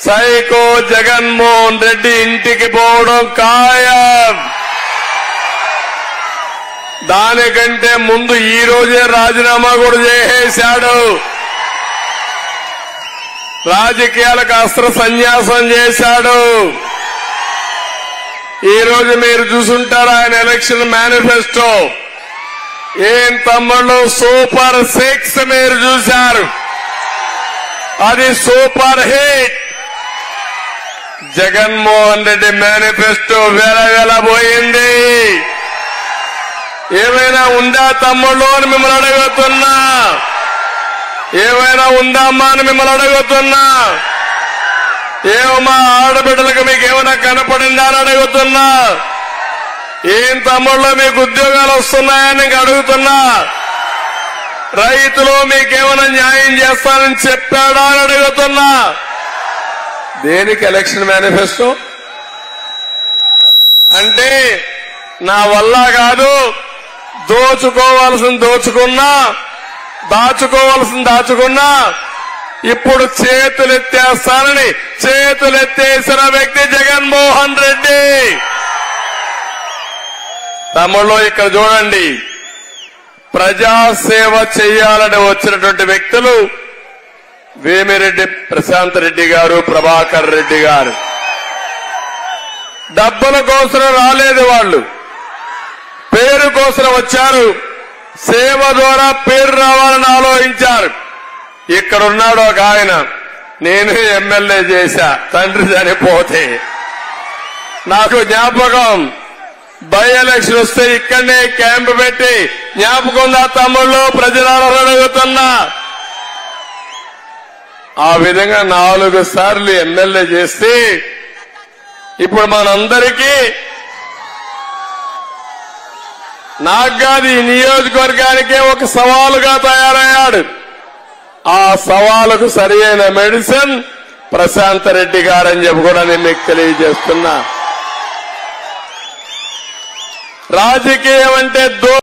Psycho Jaganmohan Reddy ఇంటికి పోవడం ఖాయం. దానికంటే ముందు ఈ రోజే రాజీనామా కూడా చేసేశాడు. రాజకీయాలకు అస్త్ర సన్యాసం చేశాడు. ఈ రోజు మీరు చూసుంటారు ఆయన ఎలక్షన్ మేనిఫెస్టో. ఏం తమ్ముళ్ళు, సూపర్ 6 మీరు చూశారు. అది super hit. Jaganmohan Reddy manifesto వెలవెలబోయింది. ఏమైనా ఉందా తమ్ముళ్ళు అని మిమ్మల్ని అడుగుతున్నా. ఏమైనా ఉందామ్మా అని మిమ్మల్ని అడుగుతున్నా. ఏమమ్మా ఆడబిడ్డలకు మీకేమైనా కనపడిందా అని అడుగుతున్నా. ఏం తమ్ముళ్ళు మీకు ఉద్యోగాలు వస్తున్నాయని నీకు అడుగుతున్నా. రైతులు మీకేమైనా న్యాయం చేస్తానని చెప్పాడా అని అడుగుతున్నా. దేనికి ఎలక్షన్ మేనిఫెస్టో అంటే నా వల్ల కాదు, దోచుకోవాల్సింది దోచుకున్నా, దాచుకోవాల్సింది దాచుకున్నా, ఇప్పుడు చేతులెత్తేస్తానని చేతులెత్తేసిన వ్యక్తి జగన్మోహన్ రెడ్డి. తమ్ముళ్ళు ఇక్కడ చూడండి, ప్రజాసేవ చేయాలని వచ్చినటువంటి వ్యక్తులు వేమిరెడ్డి ప్రశాంత్ రెడ్డి గారు, ప్రభాకర్ రెడ్డి గారు. డబ్బుల కోసం రాలేదు, వాళ్ళు పేరు కోసం వచ్చారు. సేవ ద్వారా పేరు రావాలని ఆలోచించారు. ఇక్కడున్నాడు ఒక ఆయన, నేను ఎమ్మెల్యే చేశా తండ్రి చనిపోతే. నాకు జ్ఞాపకం, బై ఎలక్షన్ వస్తే ఇక్కడనే క్యాంపు పెట్టి జ్ఞాపకం తమ్ముళ్ళు ప్రజలను అడుగుతున్నా. ఆ విధంగా 4 సార్లు ఎమ్మెల్యే చేస్తే ఇప్పుడు మనందరికీ నాకు కాదు ఈ నియోజకవర్గానికే ఒక సవాలుగా తయారయ్యాడు. ఆ సవాలుకు సరియైన మెడిసిన్ ప్రశాంత్ రెడ్డి గారని చెప్పి కూడా నేను మీకు తెలియజేస్తున్నా. రాజకీయం అంటే